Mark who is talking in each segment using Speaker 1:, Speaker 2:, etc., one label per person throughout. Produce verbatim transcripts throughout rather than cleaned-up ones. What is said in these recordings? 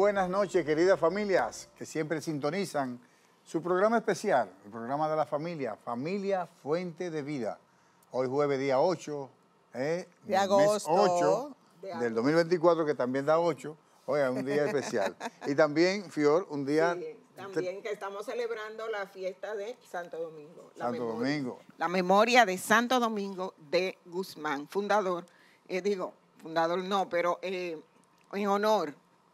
Speaker 1: buenas noches, queridas familias que siempre sintonizan su programa especial, el programa de la familia, Familia Fuente de Vida. Hoy jueves día ocho, eh,
Speaker 2: de agosto,
Speaker 1: mes ocho
Speaker 2: de
Speaker 1: del
Speaker 2: agosto.
Speaker 1: dos mil veinticuatro, que también da ocho. Oiga, un día especial. Y también, Fior, un día...
Speaker 2: Sí, también que estamos celebrando la fiesta de Santo Domingo. La
Speaker 1: Santo
Speaker 2: memoria,
Speaker 1: Domingo.
Speaker 2: La memoria de Santo Domingo de Guzmán, fundador, eh, digo, fundador no, pero eh, en honor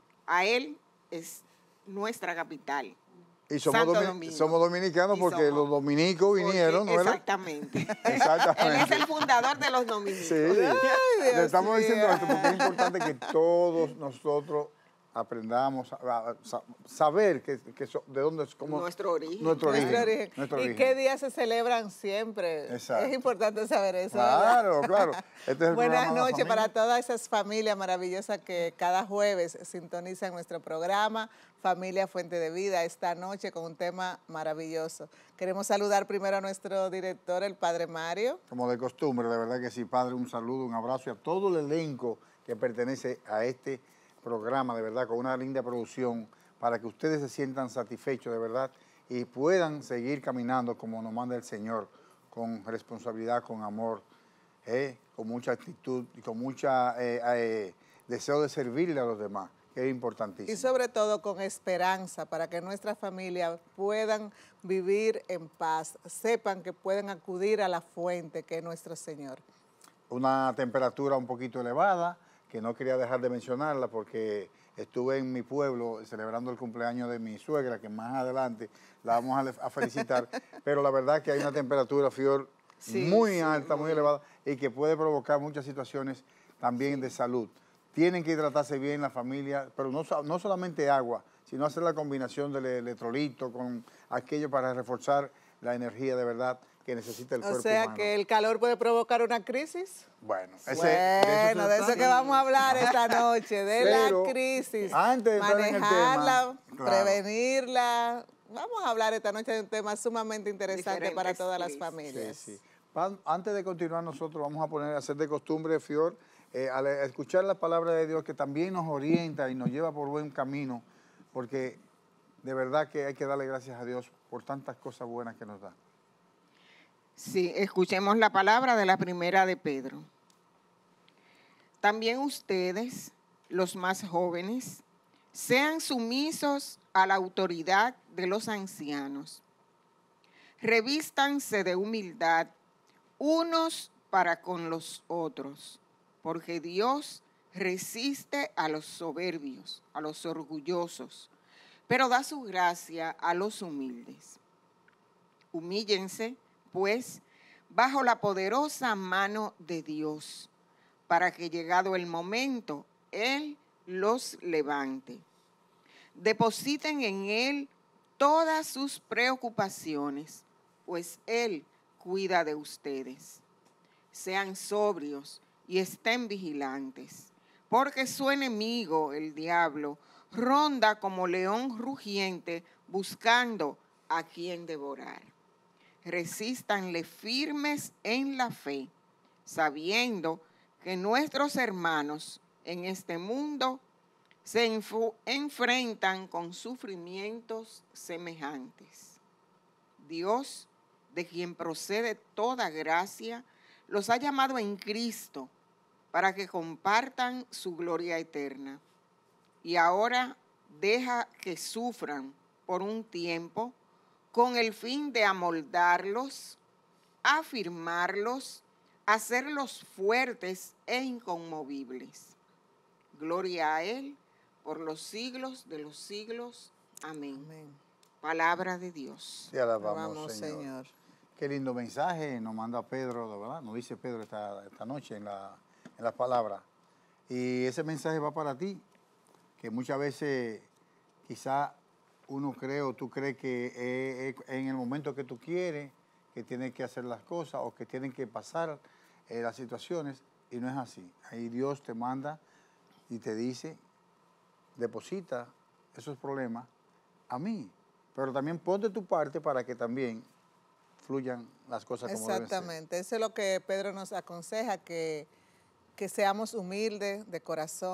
Speaker 2: a él es nuestra capital.
Speaker 1: Y somos,
Speaker 2: Santo
Speaker 1: domi
Speaker 2: Domingo.
Speaker 1: somos dominicanos
Speaker 2: Y
Speaker 1: porque
Speaker 2: somos,
Speaker 1: los dominicos vinieron,
Speaker 2: porque,
Speaker 1: ¿no?
Speaker 2: Exactamente.
Speaker 1: Exactamente.
Speaker 2: Él es el fundador de los dominicos.
Speaker 1: Sí,
Speaker 2: Ay,
Speaker 1: le estamos
Speaker 2: mío.
Speaker 1: diciendo esto porque es importante que todos nosotros aprendamos a, a, a saber que, que so, de dónde es como
Speaker 2: nuestro origen.
Speaker 1: Nuestro origen.
Speaker 3: Nuestro origen.
Speaker 1: Nuestro
Speaker 3: ¿Y
Speaker 1: origen.
Speaker 3: qué días se celebran siempre?
Speaker 1: Exacto.
Speaker 3: Es importante saber eso.
Speaker 1: Claro,
Speaker 3: ¿verdad?
Speaker 1: claro. Este es el
Speaker 3: Buenas
Speaker 1: programa de la
Speaker 3: noches
Speaker 1: familia.
Speaker 3: para todas esas familias maravillosas que cada jueves sintonizan nuestro programa Familia Fuente de Vida, esta noche con un tema maravilloso. Queremos saludar primero a nuestro director, el Padre Mario.
Speaker 1: Como de costumbre, de verdad que sí, Padre, un saludo, un abrazo y a todo el elenco que pertenece a este programa, de verdad, con una linda producción, para que ustedes se sientan satisfechos, de verdad, y puedan seguir caminando como nos manda el Señor, con responsabilidad, con amor, eh, con mucha actitud y con mucha eh, eh, deseo de servirle a los demás, que es importantísimo.
Speaker 3: Y sobre todo con esperanza, para que nuestras familias puedan vivir en paz, sepan que pueden acudir a la fuente que es nuestro Señor.
Speaker 1: Una temperatura un poquito elevada, que no quería dejar de mencionarla porque estuve en mi pueblo celebrando el cumpleaños de mi suegra, que más adelante la vamos a, a felicitar, pero la verdad que hay una temperatura, Fior,
Speaker 2: sí,
Speaker 1: muy
Speaker 2: sí,
Speaker 1: alta,
Speaker 2: muy
Speaker 1: muy elevada, y que puede provocar muchas situaciones también sí. de salud. Tienen que hidratarse bien la familia, pero no, no solamente agua, sino hacer la combinación del electrolito con aquello para reforzar la energía de verdad que necesita el cuerpo
Speaker 3: humano. O sea
Speaker 1: humano.
Speaker 3: que el calor puede provocar una crisis.
Speaker 1: Bueno, ese,
Speaker 3: bueno, de eso, de eso que vamos a hablar esta noche, de
Speaker 1: pero,
Speaker 3: la crisis,
Speaker 1: antes de
Speaker 3: manejarla,
Speaker 1: en el tema,
Speaker 3: prevenirla. Vamos a hablar esta noche de un tema sumamente interesante
Speaker 2: Diferentes
Speaker 3: para todas
Speaker 2: crisis.
Speaker 3: las familias.
Speaker 1: Sí, sí. Antes de continuar nosotros vamos a poner a hacer de costumbre, Fior, eh, al escuchar la palabra de Dios que también nos orienta y nos lleva por buen camino, porque de verdad que hay que darle gracias a Dios por tantas cosas buenas que nos da.
Speaker 2: Sí, escuchemos la palabra de la primera de Pedro. También ustedes, los más jóvenes, sean sumisos a la autoridad de los ancianos. Revístanse de humildad unos para con los otros, porque Dios resiste a los soberbios, a los orgullosos, pero da su gracia a los humildes. Humíllense, pues, bajo la poderosa mano de Dios, para que llegado el momento, Él los levante. Depositen en Él todas sus preocupaciones, pues Él cuida de ustedes. Sean sobrios y estén vigilantes, porque su enemigo, el diablo, ronda como león rugiente buscando a quien devorar. Resístanle firmes en la fe, sabiendo que nuestros hermanos en este mundo se enfrentan con sufrimientos semejantes. Dios, de quien procede toda gracia, los ha llamado en Cristo para que compartan su gloria eterna. Y ahora deja que sufran por un tiempo con el fin de amoldarlos, afirmarlos, hacerlos fuertes e inconmovibles. Gloria a Él por los siglos de los siglos. Amén.
Speaker 3: Amén.
Speaker 2: Palabra de Dios.
Speaker 1: Te alabamos,
Speaker 3: Alabamos,
Speaker 1: Señor.
Speaker 3: Señor.
Speaker 1: Qué lindo mensaje nos manda Pedro, de verdad, nos dice Pedro esta, esta noche en la, en las palabras. Y ese mensaje va para ti, que muchas veces quizá uno cree o tú crees que es en el momento que tú quieres, que tienes que hacer las cosas o que tienen que pasar eh, las situaciones, y no es así. Ahí Dios te manda y te dice, deposita esos problemas a mí, pero también ponte tu parte para que también fluyan las cosas como deben ser.
Speaker 3: Exactamente, eso es lo que Pedro nos aconseja, que, que seamos humildes de corazón,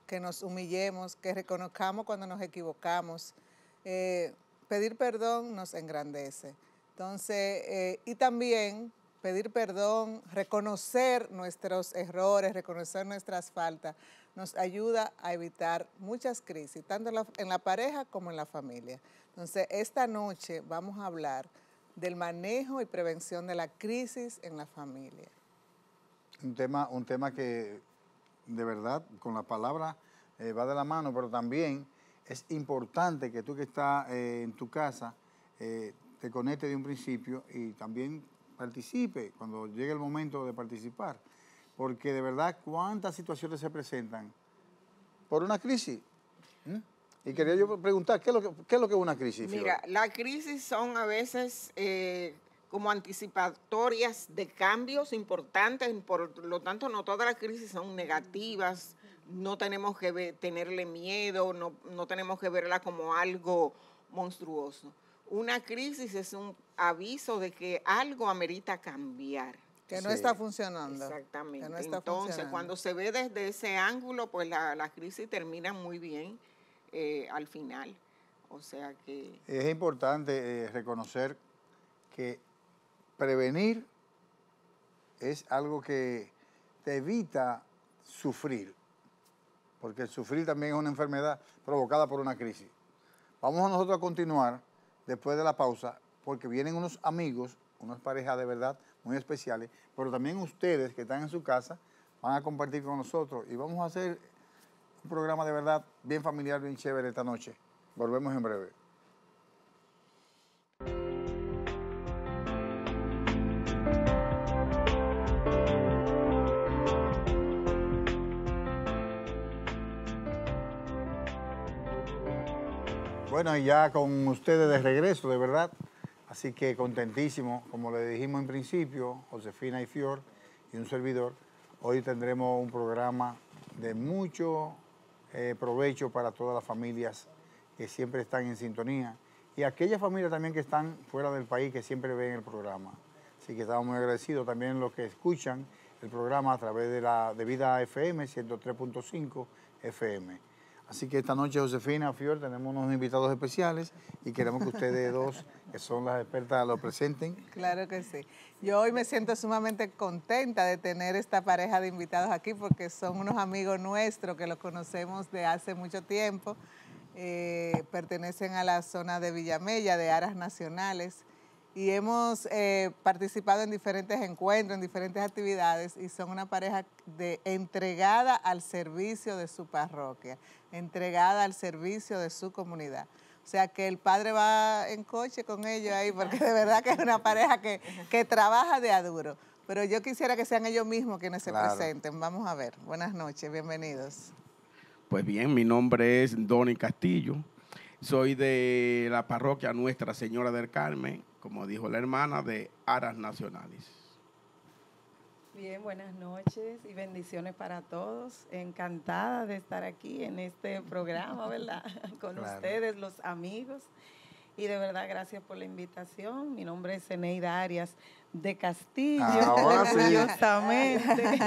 Speaker 3: que nos humillemos, que reconozcamos cuando nos equivocamos. Eh, pedir perdón nos engrandece. Entonces, eh, y también pedir perdón, reconocer nuestros errores, reconocer nuestras faltas, nos ayuda a evitar muchas crisis, tanto en la, en la pareja como en la familia. Entonces, esta noche vamos a hablar del manejo y prevención de la crisis en la familia.
Speaker 1: Un tema, un tema que de verdad con la palabra eh, va de la mano, pero también es importante que tú que estás eh, en tu casa eh, te conectes de un principio y también participe cuando llegue el momento de participar, porque de verdad cuántas situaciones se presentan por una crisis. ¿Mm? Y quería yo preguntar, ¿qué es lo que, qué es, lo que es una crisis?
Speaker 2: Mira, las crisis son a veces eh, como anticipatorias de cambios importantes, por lo tanto no todas las crisis son negativas, no tenemos que ver, tenerle miedo, no, no tenemos que verla como algo monstruoso. Una crisis es un aviso de que algo amerita cambiar.
Speaker 3: Que no
Speaker 1: Sí.
Speaker 3: está funcionando.
Speaker 2: Exactamente.
Speaker 3: Que no está
Speaker 2: Entonces,
Speaker 3: funcionando.
Speaker 2: cuando se ve desde ese ángulo, pues la, la crisis termina muy bien eh, al final. O sea que...
Speaker 1: Es importante eh, reconocer que prevenir es algo que te evita sufrir, porque el sufrir también es una enfermedad provocada por una crisis. Vamos a nosotros a continuar después de la pausa, porque vienen unos amigos, unas parejas de verdad muy especiales, pero también ustedes que están en su casa van a compartir con nosotros y vamos a hacer un programa de verdad bien familiar, bien chévere esta noche. Volvemos en breve. Bueno, y ya con ustedes de regreso, de verdad. Así que contentísimo, como le dijimos en principio, Josefina y Fior y un servidor. Hoy tendremos un programa de mucho eh, provecho para todas las familias que siempre están en sintonía y aquellas familias también que están fuera del país que siempre ven el programa. Así que estamos muy agradecidos también los que escuchan el programa a través de la de Vida F M, ciento tres punto cinco F M. Así que esta noche, Josefina, Fior, tenemos unos invitados especiales y queremos que ustedes dos, que son las expertas, lo presenten.
Speaker 3: Claro que sí. Yo hoy me siento sumamente contenta de tener esta pareja de invitados aquí porque son unos amigos nuestros que los conocemos de hace mucho tiempo. Eh, pertenecen a la zona de Villamella, de Aras Nacionales, y hemos eh, participado en diferentes encuentros, en diferentes actividades, y son una pareja de, entregada al servicio de su parroquia, entregada al servicio de su comunidad. O sea que el padre va en coche con ellos ahí, porque de verdad que es una pareja que, que trabaja de a duro. Pero yo quisiera que sean ellos mismos quienes se
Speaker 1: Claro.
Speaker 3: presenten. Vamos a ver. Buenas noches, bienvenidos.
Speaker 4: Pues bien, mi nombre es Donny Castillo. Soy de la parroquia Nuestra Señora del Carmen, como dijo la hermana, de Aras Nacionales.
Speaker 5: Bien, buenas noches y bendiciones para todos. Encantada de estar aquí en este programa, ¿verdad? Con
Speaker 1: Claro.
Speaker 5: ustedes, los amigos. Y de verdad, gracias por la invitación. Mi nombre es Eneida Arias de Castillo,
Speaker 1: Ahora sí.
Speaker 5: orgullosamente.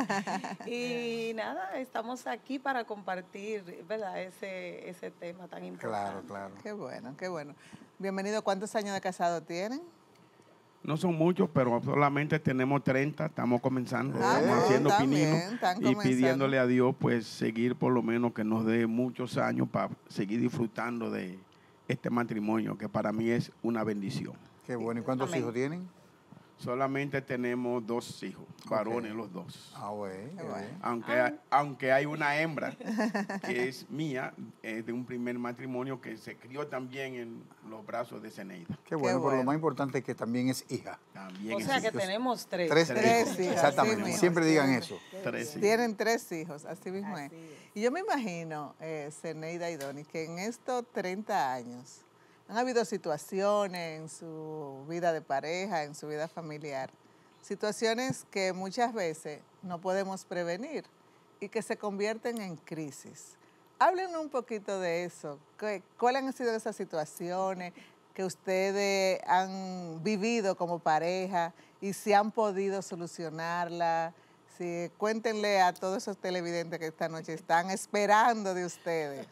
Speaker 5: Y nada, estamos aquí para compartir, ¿verdad? Ese, ese tema tan importante.
Speaker 1: Claro, claro.
Speaker 3: Qué bueno, qué bueno. Bienvenido. ¿Cuántos años de casado tienen?
Speaker 4: No son muchos, pero solamente tenemos treinta, estamos comenzando,
Speaker 1: Ah,
Speaker 4: estamos
Speaker 1: no,
Speaker 4: haciendo
Speaker 3: está
Speaker 4: pinino
Speaker 3: bien, están
Speaker 4: y
Speaker 3: comenzando.
Speaker 4: pidiéndole a Dios pues seguir por lo menos que nos dé muchos años para seguir disfrutando de este matrimonio que para mí es una bendición.
Speaker 1: Qué bueno. ¿Y cuántos
Speaker 5: Amén.
Speaker 1: hijos tienen?
Speaker 4: Solamente tenemos dos hijos, varones los dos.
Speaker 1: Ah, bueno. qué
Speaker 3: bueno.
Speaker 1: bien.
Speaker 4: Aunque, hay, aunque hay una hembra que es mía, eh, de un primer matrimonio que se crió también en los brazos de Zeneida.
Speaker 1: Qué bueno, pero
Speaker 3: bueno.
Speaker 1: lo más importante es que también es hija.
Speaker 4: También
Speaker 5: O
Speaker 4: es
Speaker 5: sea que
Speaker 4: hija.
Speaker 5: tenemos tres.
Speaker 1: Tres,
Speaker 3: Tres
Speaker 1: hijos.
Speaker 3: hijas,
Speaker 1: Exactamente.
Speaker 3: sí mismo.
Speaker 1: Siempre digan eso.
Speaker 4: Tres hijos.
Speaker 3: Tienen tres hijos, así mismo es.
Speaker 5: Así es.
Speaker 3: Y yo me imagino, eh, Zeneida y Donny, que en estos treinta años han habido situaciones en su vida de pareja, en su vida familiar, situaciones que muchas veces no podemos prevenir y que se convierten en crisis. Háblenos un poquito de eso. ¿Qué- ¿Cuáles han sido esas situaciones que ustedes han vivido como pareja y si han podido solucionarla? Sí, cuéntenle a todos esos televidentes que esta noche están esperando de ustedes.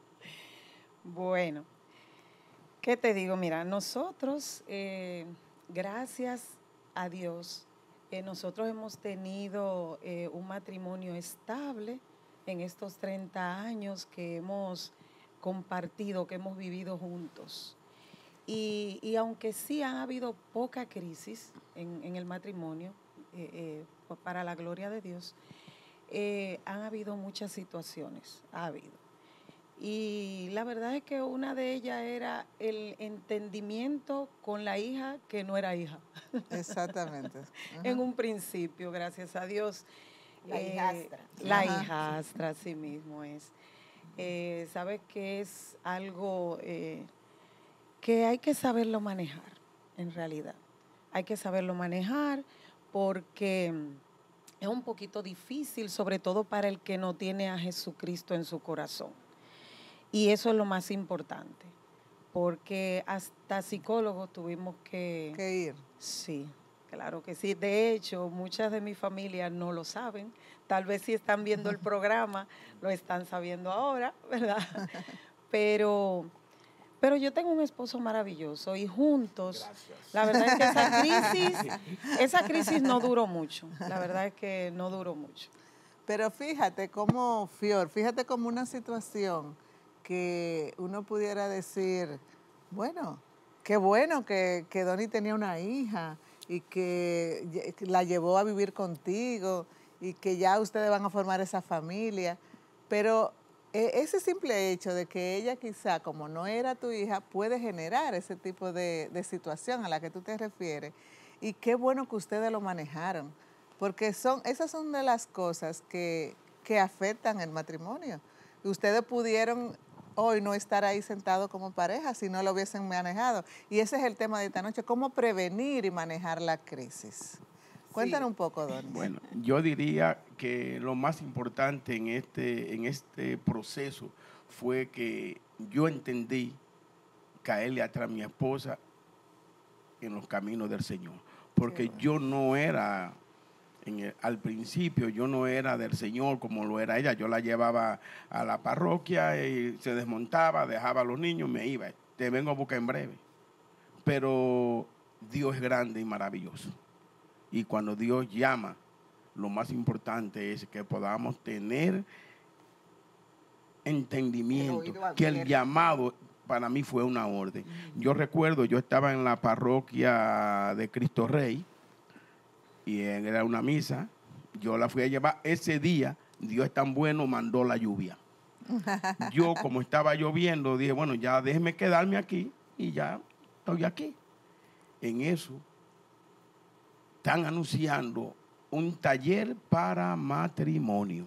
Speaker 5: Bueno, ¿qué te digo? Mira, nosotros, eh, gracias a Dios, eh, nosotros hemos tenido eh, un matrimonio estable en estos treinta años que hemos compartido, que hemos vivido juntos. Y, y aunque sí ha habido poca crisis en, en el matrimonio, eh, eh, para la gloria de Dios, eh, han habido muchas situaciones, ha habido. Y la verdad es que una de ellas era el entendimiento con la hija que no era hija.
Speaker 3: Exactamente. Uh-huh.
Speaker 5: En un principio, gracias a Dios.
Speaker 2: La
Speaker 5: eh,
Speaker 2: hijastra.
Speaker 5: La
Speaker 3: Ajá.
Speaker 5: hijastra, así mismo es. Eh, Sabes que es algo eh, que hay que saberlo manejar, en realidad. Hay que saberlo manejar porque es un poquito difícil, sobre todo para el que no tiene a Jesucristo en su corazón. Y eso es lo más importante, porque hasta psicólogos tuvimos que...
Speaker 3: Que ir.
Speaker 5: Sí, claro que sí. De hecho, muchas de mi familia no lo saben. Tal vez si están viendo el programa, lo están sabiendo ahora, ¿verdad? Pero, pero yo tengo un esposo maravilloso y juntos,
Speaker 4: Gracias.
Speaker 5: la verdad es que esa crisis, esa crisis no duró mucho. La verdad es que no duró mucho.
Speaker 3: Pero fíjate cómo, Fior, fíjate como una situación que uno pudiera decir, bueno, qué bueno que, que Donny tenía una hija y que la llevó a vivir contigo y que ya ustedes van a formar esa familia, pero ese simple hecho de que ella quizá, como no era tu hija, puede generar ese tipo de, de situación a la que tú te refieres. Y qué bueno que ustedes lo manejaron, porque son, esas son de las cosas que, que afectan el matrimonio. Ustedes pudieron hoy no estar ahí sentados como pareja si no lo hubiesen manejado. Y ese es el tema de esta noche, cómo prevenir y manejar la crisis. Cuéntanos sí. un poco, Donny.
Speaker 4: Bueno, yo diría que lo más importante en este, en este proceso fue que yo entendí caerle atrás a mi esposa en los caminos del Señor. Porque bueno. yo no era... En el, al principio yo no era del Señor como lo era ella, yo la llevaba a la parroquia y se desmontaba, dejaba a los niños, me iba, te vengo a buscar en breve. Pero Dios es grande y maravilloso. Y cuando Dios llama, lo más importante es que podamos tener entendimiento, el que el llamado para mí fue una orden. Uh-huh. Yo recuerdo, yo estaba en la parroquia de Cristo Rey, y era una misa, yo la fui a llevar. Ese día, Dios es tan bueno, mandó la lluvia. Yo, como estaba lloviendo, dije, bueno, ya déjeme quedarme aquí y ya estoy aquí. En eso, están anunciando un taller para matrimonio.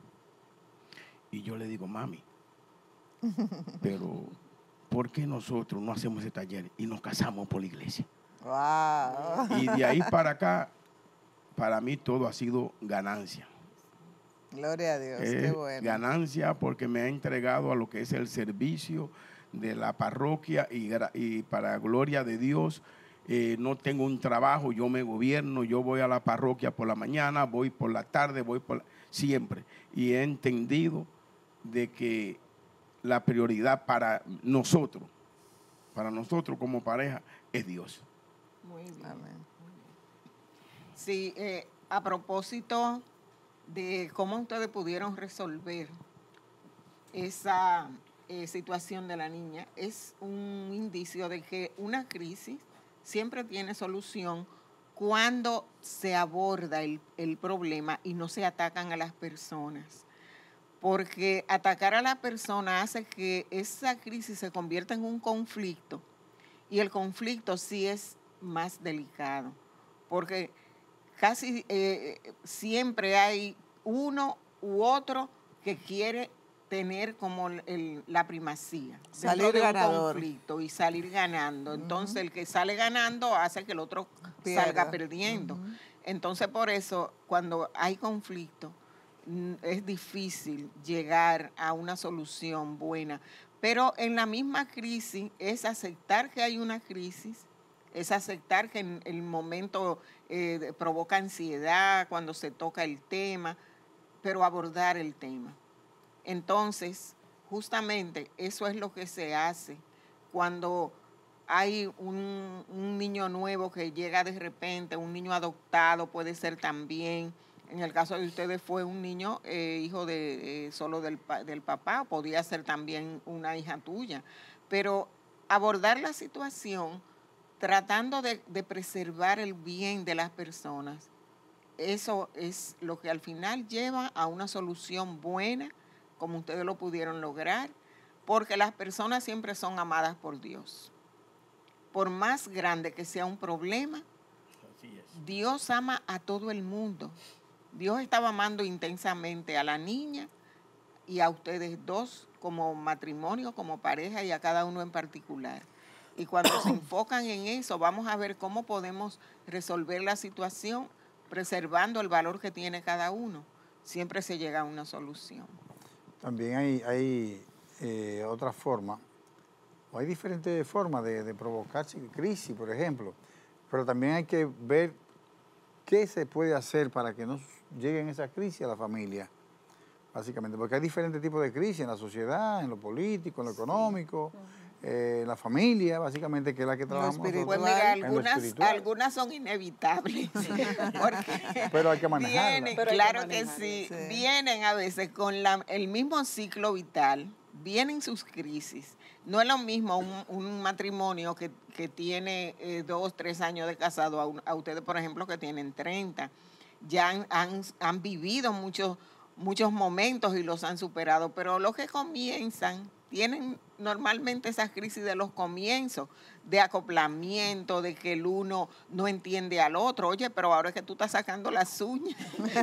Speaker 4: Y yo le digo, mami, pero ¿por qué nosotros no hacemos ese taller y nos casamos por la iglesia?
Speaker 3: Wow.
Speaker 4: Y de ahí para acá, para mí todo ha sido ganancia.
Speaker 3: Gloria a Dios,
Speaker 4: eh,
Speaker 3: qué bueno.
Speaker 4: Ganancia porque me ha entregado a lo que es el servicio de la parroquia y, y para gloria de Dios, eh, no tengo un trabajo, yo me gobierno, yo voy a la parroquia por la mañana, voy por la tarde, voy por la, siempre. Y he entendido de que la prioridad para nosotros, para nosotros como pareja, es Dios.
Speaker 2: Muy bien.
Speaker 3: Amén.
Speaker 2: Sí, eh, a propósito de cómo ustedes pudieron resolver esa eh, situación de la niña, es un indicio de que una crisis siempre tiene solución cuando se aborda el, el problema y no se atacan a las personas. Porque atacar a la persona hace que esa crisis se convierta en un conflicto y el conflicto sí es más delicado, porque casi eh, siempre hay uno u otro que quiere tener como el, la primacía.
Speaker 3: Salir
Speaker 2: de
Speaker 3: ganador.
Speaker 2: Un conflicto y salir ganando. Entonces, uh-huh. el que sale ganando hace que el otro Pierda. salga perdiendo. Uh-huh. Entonces, por eso, cuando hay conflicto, es difícil llegar a una solución buena. Pero en la misma crisis es aceptar que hay una crisis Es aceptar que en el momento eh, provoca ansiedad cuando se toca el tema, pero abordar el tema. Entonces, justamente eso es lo que se hace cuando hay un, un niño nuevo que llega de repente, un niño adoptado puede ser también. En el caso de ustedes fue un niño eh, hijo de eh, solo del, del papá, podía ser también una hija tuya. Pero abordar la situación tratando de, de preservar el bien de las personas, eso es lo que al final lleva a una solución buena, como ustedes lo pudieron lograr, porque las personas siempre son amadas por Dios. Por más grande que sea un problema, Dios ama a todo el mundo. Dios estaba amando intensamente a la niña y a ustedes dos como matrimonio, como pareja y a cada uno en particular. Y cuando se enfocan en eso, vamos a ver cómo podemos resolver la situación preservando el valor que tiene cada uno. Siempre se llega a una solución.
Speaker 1: También hay, hay eh, otra forma, o hay diferentes formas de, de provocar crisis, por ejemplo, pero también hay que ver qué se puede hacer para que no lleguen esas crisis a la familia, básicamente, porque hay diferentes tipos de crisis en la sociedad, en lo político, en lo económico, sí. eh, en la familia, básicamente, que es la que trabajamos nosotros.
Speaker 2: Pues mira, algunas, algunas son inevitables, porque
Speaker 1: pero hay que manejarlas.
Speaker 2: Vienen, pero claro que, que sí, sí, vienen a veces con la, el mismo ciclo vital, vienen sus crisis. No es lo mismo un, un matrimonio que, que tiene eh, dos, tres años de casado a, un, a ustedes, por ejemplo, que tienen treinta. Ya han, han, han vivido muchos, muchos momentos y los han superado, pero los que comienzan tienen normalmente esas crisis de los comienzos, de acoplamiento, de que el uno no entiende al otro. Oye, pero ahora es que tú estás sacando las uñas.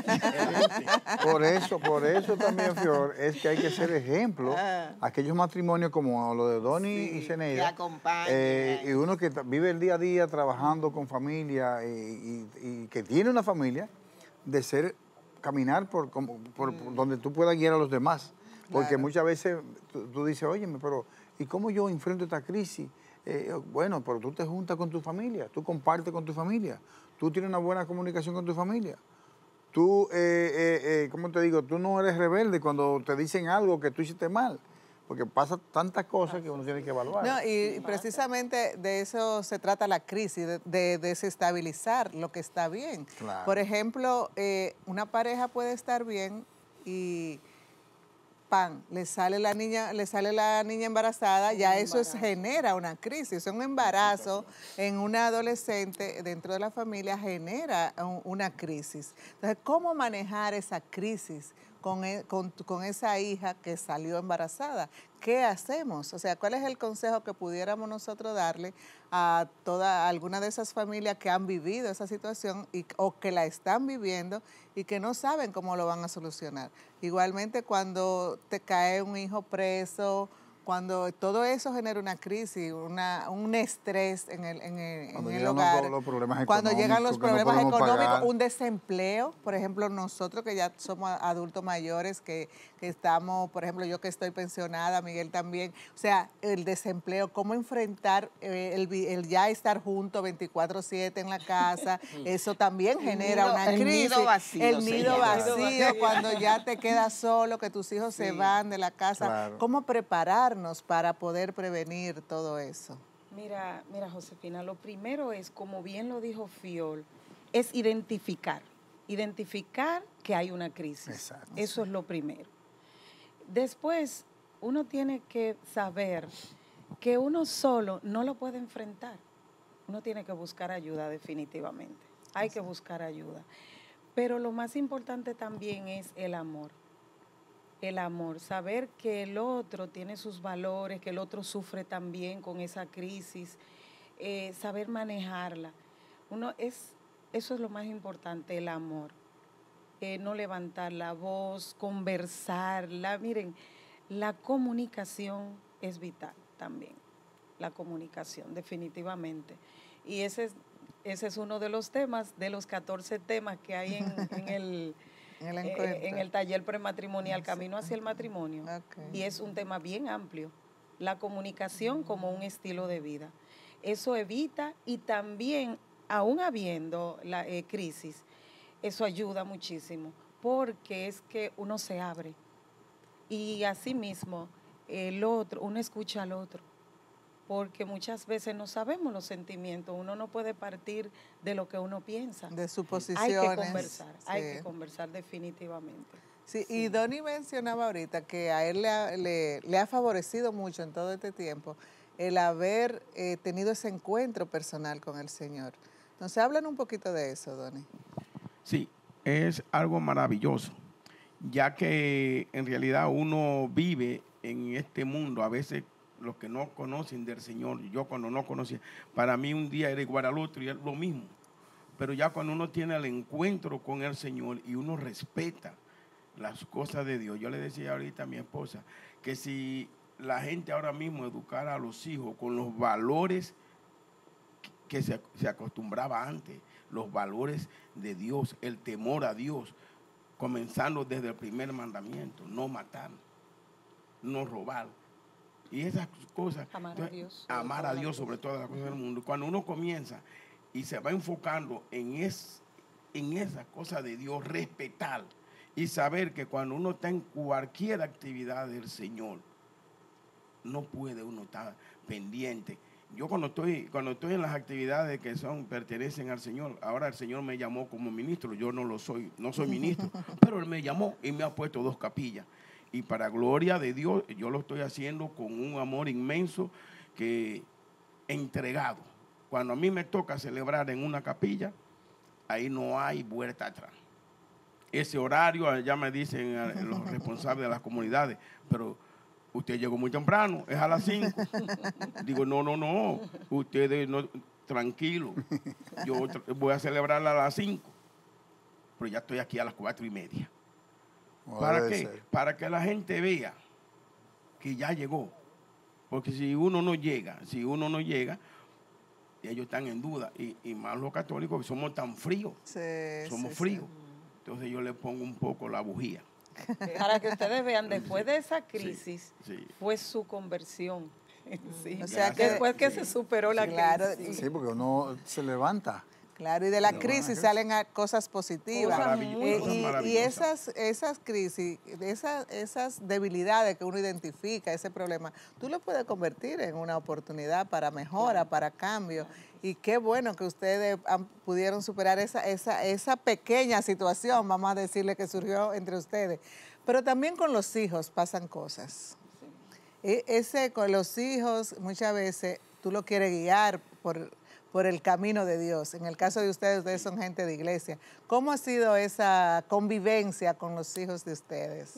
Speaker 1: Por eso, por eso también, Fior, es que hay que ser ejemplo. Aquellos matrimonios como los de Donny sí, y Zeneida, eh, y uno que vive el día a día trabajando con familia y, y, y que tiene una familia, de ser, caminar por, por, por, mm. por donde tú puedas guiar a los demás. Porque claro. muchas veces tú, tú dices, óyeme, pero ¿y cómo yo enfrento esta crisis? Eh, bueno, pero tú te juntas con tu familia, tú compartes con tu familia, tú tienes una buena comunicación con tu familia. Tú, eh, eh, eh, ¿cómo te digo? Tú no eres rebelde cuando te dicen algo que tú hiciste mal. Porque pasa tantas cosas que uno tiene que evaluar.
Speaker 3: No, y precisamente de eso se trata la crisis, de, de desestabilizar lo que está bien. Claro. Por ejemplo, eh, una pareja puede estar bien y pan, le sale la niña, le sale la niña embarazada, un ya eso es, genera una crisis. Un embarazo en una adolescente dentro de la familia genera un, una crisis. Entonces, ¿cómo manejar esa crisis con, con, con esa hija que salió embarazada? ¿Qué hacemos? O sea, ¿cuál es el consejo que pudiéramos nosotros darle a toda alguna de esas familias que han vivido esa situación y, o que la están viviendo y que no saben cómo lo van a solucionar? Igualmente, cuando te cae un hijo preso, cuando todo eso genera una crisis, una, un estrés en el, en el, en el hogar,
Speaker 1: los, los problemas
Speaker 3: cuando llegan los problemas
Speaker 1: no
Speaker 3: económicos,
Speaker 1: pagar.
Speaker 3: Un desempleo, por ejemplo, nosotros que ya somos adultos mayores, que, que estamos, por ejemplo, yo que estoy pensionada, Miguel también, o sea, el desempleo, cómo enfrentar eh, el, el ya estar juntos veinticuatro siete en la casa, eso también genera
Speaker 2: nido,
Speaker 3: una crisis.
Speaker 2: El nido vacío.
Speaker 3: El nido vacío, cuando ya te quedas solo, que tus hijos sí. se van de la casa, claro. ¿Cómo preparar para poder prevenir todo eso?
Speaker 5: Mira, mira, Josefina, lo primero es, como bien lo dijo Fiol, es identificar, identificar que hay una crisis. Exacto. Eso es lo primero. Después, uno tiene que saber que uno solo no lo puede enfrentar. Uno tiene que buscar ayuda definitivamente. Hay que buscar ayuda. Pero lo más importante también es el amor. El amor, saber que el otro tiene sus valores, que el otro sufre también con esa crisis, eh, saber manejarla. Uno es, eso es lo más importante, el amor. Eh, no levantar la voz, conversarla. Miren, la comunicación es vital también, la comunicación, definitivamente. Y ese es, ese es uno de los temas, de los catorce temas que hay en, en el... En el, eh, en el taller prematrimonial, Camino hacia el Matrimonio. Okay. Y es un tema bien amplio, la comunicación como un estilo de vida. eso evita y también, aún habiendo la eh, crisis, eso ayuda muchísimo, porque es que uno se abre y asimismo el otro, uno escucha al otro, porque muchas veces no sabemos los sentimientos, uno no puede partir de lo que uno piensa.
Speaker 3: De suposiciones.
Speaker 5: Hay que conversar,
Speaker 3: sí.
Speaker 5: hay que conversar definitivamente.
Speaker 3: Sí,
Speaker 5: Sí.
Speaker 3: y Donny mencionaba ahorita que a él le ha, le, le ha favorecido mucho en todo este tiempo el haber eh, tenido ese encuentro personal con el Señor. Entonces, hablan un poquito de eso, Donny.
Speaker 4: Sí, es algo maravilloso, ya que en realidad uno vive en este mundo, a veces los que no conocen del Señor, yo cuando no conocía, para mí un día era igual al otro y es lo mismo, pero ya cuando uno tiene el encuentro con el Señor y uno respeta las cosas de Dios, yo le decía ahorita a mi esposa que si la gente ahora mismo educara a los hijos con los valores que se, se acostumbraba antes, los valores de Dios, el temor a Dios, comenzando desde el primer mandamiento, no matar, no robar. Y esas cosas,
Speaker 5: Amar a Dios.
Speaker 4: amar a Dios sobre todas las cosas del mundo. Cuando uno comienza y se va enfocando en, es, en esas cosas de Dios, respetar y saber que cuando uno está en cualquier actividad del Señor, no puede uno estar pendiente. Yo cuando estoy, cuando estoy en las actividades que son, pertenecen al Señor, ahora el Señor me llamó como ministro, yo no lo soy, no soy ministro, pero Él me llamó y me ha puesto dos capillas. Y para gloria de Dios, yo lo estoy haciendo con un amor inmenso que entregado. Cuando a mí me toca celebrar en una capilla, ahí no hay vuelta atrás. Ese horario, ya me dicen los responsables de las comunidades, pero usted llegó muy temprano, es a las cinco. Digo, no, no, no, ustedes no, tranquilo, yo voy a celebrarla a las cinco, pero ya estoy aquí a las cuatro y media.
Speaker 1: No
Speaker 4: ¿Para
Speaker 1: debe
Speaker 4: qué?
Speaker 1: ser.
Speaker 4: Para que la gente vea que ya llegó. Porque si uno no llega, si uno no llega, ellos están en duda. Y, y más los católicos, que somos tan fríos,
Speaker 3: Sí,
Speaker 4: somos
Speaker 3: sí,
Speaker 4: fríos. Entonces yo le pongo un poco la bujía.
Speaker 5: Para que ustedes vean, después de esa crisis,
Speaker 4: Sí, sí.
Speaker 5: fue su conversión. Sí.
Speaker 3: O sea que-
Speaker 5: después que
Speaker 4: Sí.
Speaker 5: se superó la
Speaker 3: Claro,
Speaker 5: crisis.
Speaker 1: Sí, porque uno se levanta.
Speaker 3: Claro, y de la
Speaker 1: Sí,
Speaker 3: crisis
Speaker 1: bueno,
Speaker 3: salen a- cosas positivas.
Speaker 5: Cosas
Speaker 4: Maravillo-
Speaker 5: muy
Speaker 3: Eh,
Speaker 4: cosas
Speaker 3: y- y,
Speaker 4: maravillosas.
Speaker 3: esas, esas crisis, esas, esas debilidades que uno identifica, ese problema, tú lo puedes convertir en una oportunidad para mejora, para cambio. Y qué bueno que ustedes han- pudieron superar esa, esa, esa pequeña situación, vamos a decirle, que surgió entre ustedes. Pero también con los hijos pasan cosas. E- Ese con los hijos, muchas veces tú lo quieres guiar por, por el camino de Dios. En el caso de ustedes, ustedes son gente de iglesia. ¿Cómo ha sido esa convivencia con los hijos de ustedes?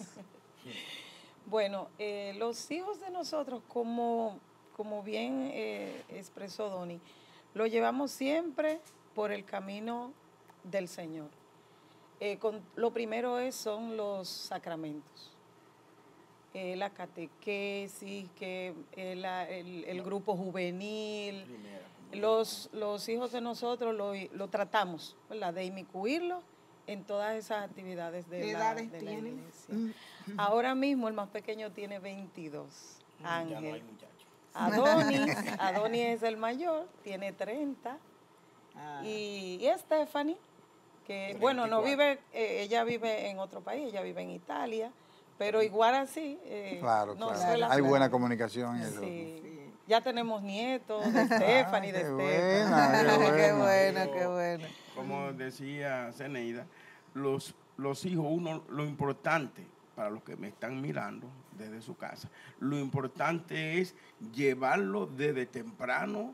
Speaker 5: Bueno, eh, los hijos de nosotros, como, como bien eh, expresó Donny, lo llevamos siempre por el camino del Señor. Eh, con, lo primero es, son los sacramentos. Eh, la catequesis, que, eh, la- el, el grupo juvenil. Los, los hijos de nosotros lo, lo tratamos, ¿verdad?, de inmiscuirlos en todas esas actividades de
Speaker 2: ¿Qué
Speaker 5: la,
Speaker 2: edades
Speaker 5: de la
Speaker 2: tienen?
Speaker 5: iglesia. Ahora mismo el más pequeño tiene veintidós,
Speaker 4: Ya no hay
Speaker 5: Ángel.
Speaker 4: muchachos.
Speaker 5: Adonis, Adonis es el mayor, tiene treinta.
Speaker 2: Ah.
Speaker 5: Y, y Stephanie, que bueno, no vive, eh, ella vive en otro país, ella vive en Italia, pero igual así. eh,
Speaker 1: Claro,
Speaker 5: no
Speaker 1: claro.
Speaker 5: se
Speaker 1: Hay
Speaker 5: relaciona.
Speaker 1: buena comunicación. y eso.
Speaker 5: Sí. Ya tenemos nietos de Stephanie, de
Speaker 1: qué
Speaker 5: Stephanie.
Speaker 1: buena, qué
Speaker 3: Qué
Speaker 1: bueno.
Speaker 3: bueno, qué bueno.
Speaker 4: Como decía Zeneida, los, los hijos, uno, lo importante para los que me están mirando desde su casa, lo importante es llevarlo desde temprano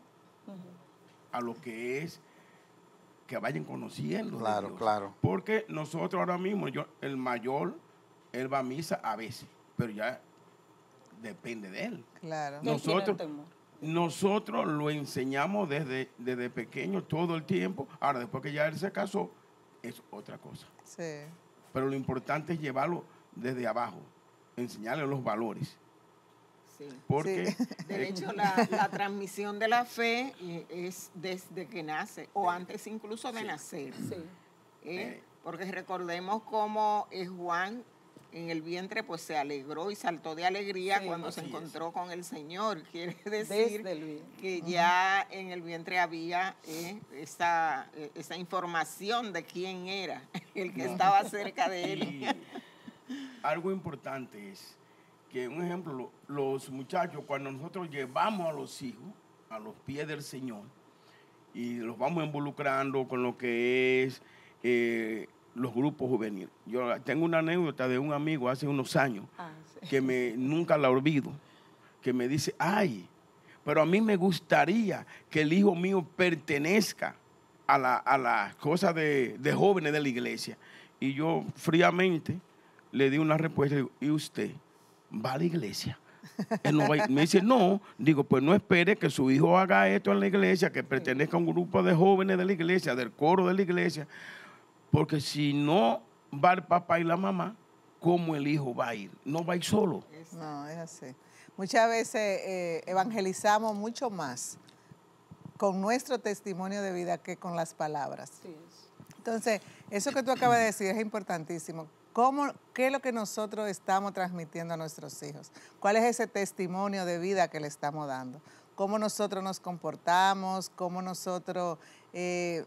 Speaker 4: a lo que es que vayan conociendo. de
Speaker 1: Claro,
Speaker 4: Dios.
Speaker 1: claro.
Speaker 4: Porque nosotros ahora mismo, yo, el mayor, él va a misa a veces, pero ya depende de él.
Speaker 3: Claro.
Speaker 5: Él tiene
Speaker 4: Nosotros,
Speaker 5: temor.
Speaker 4: nosotros lo enseñamos desde, desde pequeño todo el tiempo. Ahora, después que ya él se casó, es otra cosa.
Speaker 3: Sí.
Speaker 4: Pero lo importante es llevarlo desde abajo, enseñarle los valores.
Speaker 2: Sí.
Speaker 4: Porque
Speaker 3: Sí.
Speaker 2: De
Speaker 4: eh,
Speaker 2: hecho, la, la transmisión de la fe eh, es desde que nace, o antes incluso de nacer.
Speaker 5: Sí.
Speaker 2: ¿eh? Porque recordemos cómo eh, Juan en el vientre pues se alegró y saltó de alegría
Speaker 5: Sí,
Speaker 2: cuando se
Speaker 4: así
Speaker 2: encontró con el Señor. Quiere decir
Speaker 5: Desde el vientre.
Speaker 2: que ya en el vientre había eh, esa, eh, esa información de quién era el que estaba cerca de él.
Speaker 4: Y algo importante es que, un ejemplo, lo- los muchachos, cuando nosotros llevamos a los hijos a los pies del Señor y los vamos involucrando con lo que es eh, los grupos juveniles. Yo tengo una anécdota de un amigo hace unos años
Speaker 5: Ah, sí.
Speaker 4: que me, nunca la olvido, que me dice, ay, pero a mí me gustaría que el hijo mío pertenezca a la, a la cosa de, de jóvenes de la iglesia. Y yo fríamente le di una respuesta y digo, ¿y usted va a la iglesia? Él no va a ir. Me dice, no. Digo, pues no espere que su hijo haga esto en la iglesia, que pertenezca a un grupo de jóvenes de la iglesia, del coro de la iglesia, porque si no va el papá y la mamá, ¿cómo el hijo va a ir? No va a ir solo.
Speaker 3: No, es así. Muchas veces eh, evangelizamos mucho más con nuestro testimonio de vida que con las palabras.
Speaker 5: Sí, es.
Speaker 3: Entonces, eso que tú acabas de decir es importantísimo. ¿Cómo, ¿Qué es lo que nosotros estamos transmitiendo a nuestros hijos? ¿Cuál es ese testimonio de vida que le estamos dando? ¿Cómo nosotros nos comportamos? ¿Cómo nosotros eh,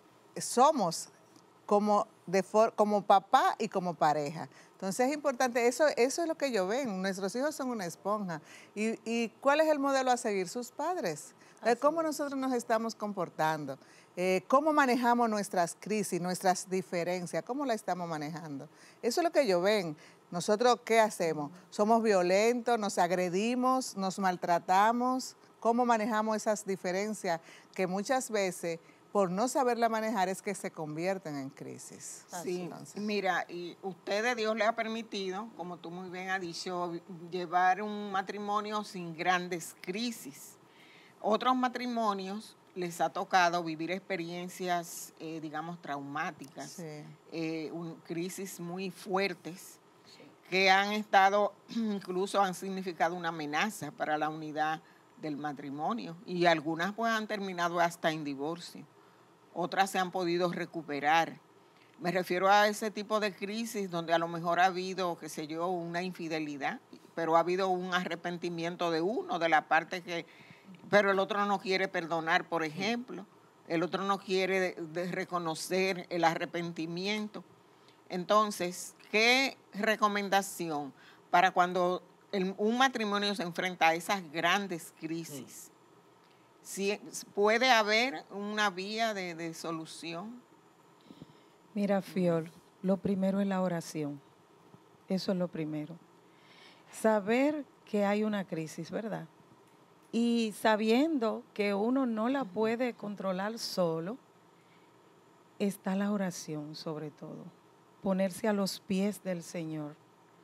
Speaker 3: somos como, de for- como papá y como pareja? Entonces es importante, eso, eso es lo que ellos ven. Nuestros hijos son una esponja. ¿Y, y cuál es el modelo a seguir? Sus padres. Eh, ¿Cómo nosotros nos estamos comportando? Eh, ¿Cómo manejamos nuestras crisis, nuestras diferencias? ¿Cómo la estamos manejando? Eso es lo que ellos ven. ¿Nosotros qué hacemos? ¿Somos violentos? ¿Nos agredimos? ¿Nos maltratamos? ¿Cómo manejamos esas diferencias que muchas veces, por no saberla manejar, es que se convierten en crisis?
Speaker 2: Sí,
Speaker 3: Entonces,
Speaker 2: mira, y ustedes, Dios le ha permitido, como tú muy bien has dicho, llevar un matrimonio sin grandes crisis. Otros matrimonios les ha tocado vivir experiencias, eh, digamos, traumáticas,
Speaker 3: sí.
Speaker 2: eh, un- crisis muy fuertes, que han estado, incluso han significado una amenaza para la unidad del matrimonio, y algunas pues han terminado hasta en divorcio. Otras se han podido recuperar. Me refiero a ese tipo de crisis donde a lo mejor ha habido, qué sé yo, una infidelidad, pero ha habido un arrepentimiento de uno, de la parte que, pero el otro no quiere perdonar, por ejemplo. El otro no quiere de- de reconocer el arrepentimiento. Entonces, ¿qué recomendación para cuando el- un matrimonio se enfrenta a esas grandes crisis? Si puede haber una vía de, de solución.
Speaker 5: Mira, Fiol, lo primero es la oración. Eso es lo primero. Saber que hay una crisis, ¿verdad? Y sabiendo que uno no la puede controlar solo, está la oración sobre todo. Ponerse a los pies del Señor.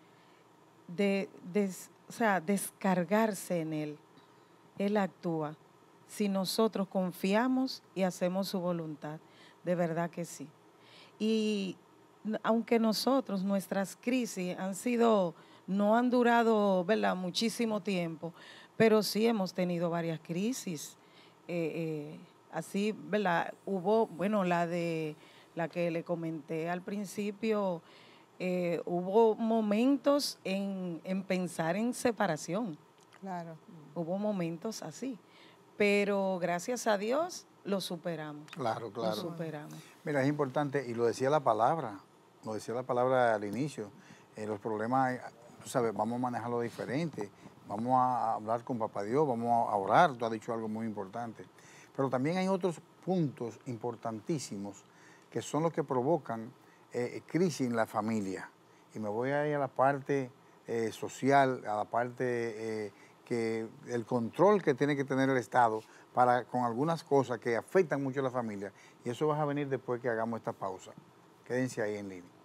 Speaker 5: De, des- o sea, descargarse en Él. Él actúa. Si nosotros confiamos y hacemos su voluntad, de verdad que sí. Y n- aunque nosotros, nuestras crisis han sido, no han durado, ¿verdad?, muchísimo tiempo, pero sí hemos tenido varias crisis. Eh, eh, así, ¿verdad? Hubo, bueno, la de la que le comenté al principio, eh, hubo momentos en, en pensar en separación.
Speaker 3: Claro.
Speaker 5: Hubo momentos así, pero gracias a Dios lo superamos.
Speaker 1: Claro,
Speaker 5: Lo
Speaker 1: claro.
Speaker 5: superamos.
Speaker 1: Mira, es importante, y lo decía la palabra, lo decía la palabra al inicio, eh, los problemas, eh, tú sabes, vamos a manejarlo diferente, vamos a hablar con Papá Dios, vamos a orar, tú has dicho algo muy importante. Pero también hay otros puntos importantísimos que son los que provocan eh, crisis en la familia. Y me voy a ir a la parte eh, social, a la parte eh, que el control que tiene que tener el Estado para con algunas cosas que afectan mucho a la familia. Y eso va a venir después que hagamos esta pausa. Quédense ahí en línea.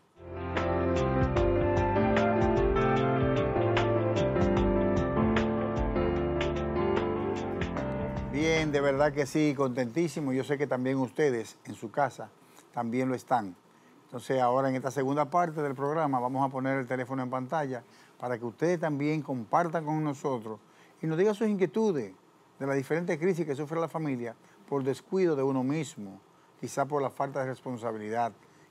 Speaker 1: Bien, de verdad que sí, contentísimo. Yo sé que también ustedes en su casa también lo están. Entonces ahora en esta segunda parte del programa vamos a poner el teléfono en pantalla para que ustedes también compartan con nosotros y nos digan sus inquietudes de las diferentes crisis que sufre la familia por descuido de uno mismo, quizá por la falta de responsabilidad,